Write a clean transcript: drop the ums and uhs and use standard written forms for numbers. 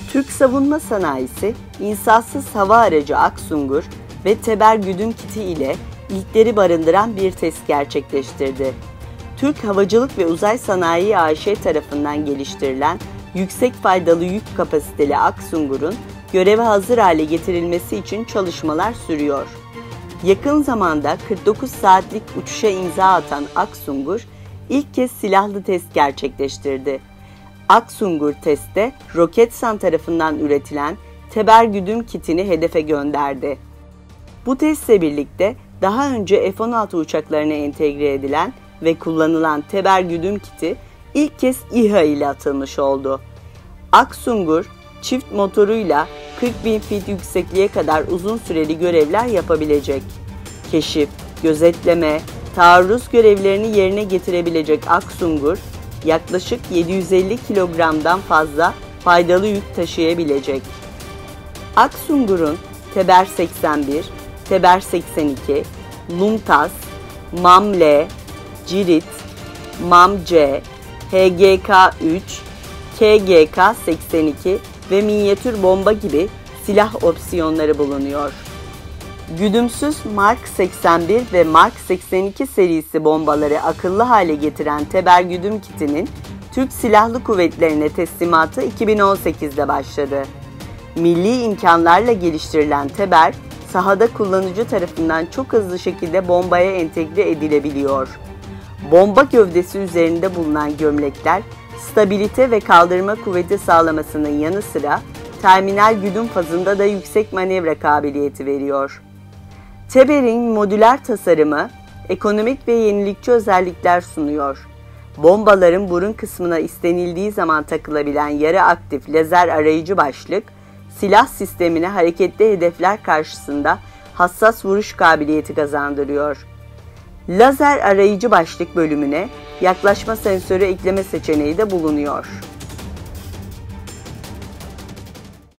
Türk savunma sanayisi, insansız hava aracı Aksungur ve Teber güdüm kiti ile ilkleri barındıran bir test gerçekleştirdi. Türk Havacılık ve Uzay Sanayi AŞ tarafından geliştirilen yüksek faydalı yük kapasiteli Aksungur'un göreve hazır hale getirilmesi için çalışmalar sürüyor. Yakın zamanda 49 saatlik uçuşa imza atan Aksungur, ilk kez silahlı test gerçekleştirdi. Aksungur testte Roketsan tarafından üretilen Teber güdüm kitini hedefe gönderdi. Bu testle birlikte daha önce F-16 uçaklarına entegre edilen ve kullanılan Teber güdüm kiti ilk kez İHA ile atılmış oldu. Aksungur, çift motoruyla 40.000 feet yüksekliğe kadar uzun süreli görevler yapabilecek. Keşif, gözetleme, taarruz görevlerini yerine getirebilecek Aksungur, yaklaşık 750 kilogramdan fazla faydalı yük taşıyabilecek. Aksungur'un Teber 81, Teber 82, Lumtas, MAM-L, Cirit, MAM-C, HGK-3, KGK-82 ve minyatür bomba gibi silah opsiyonları bulunuyor. Güdümsüz Mark 81 ve Mark 82 serisi bombaları akıllı hale getiren Teber güdüm kitinin Türk Silahlı Kuvvetleri'ne teslimatı 2018'de başladı. Milli imkanlarla geliştirilen Teber, sahada kullanıcı tarafından çok hızlı şekilde bombaya entegre edilebiliyor. Bomba gövdesi üzerinde bulunan gömlekler, stabilite ve kaldırma kuvveti sağlamasının yanı sıra terminal güdüm fazında da yüksek manevra kabiliyeti veriyor. Teber'in modüler tasarımı, ekonomik ve yenilikçi özellikler sunuyor. Bombaların burun kısmına istenildiği zaman takılabilen yarı aktif lazer arayıcı başlık, silah sistemine hareketli hedefler karşısında hassas vuruş kabiliyeti kazandırıyor. Lazer arayıcı başlık bölümüne yaklaşma sensörü ekleme seçeneği de bulunuyor.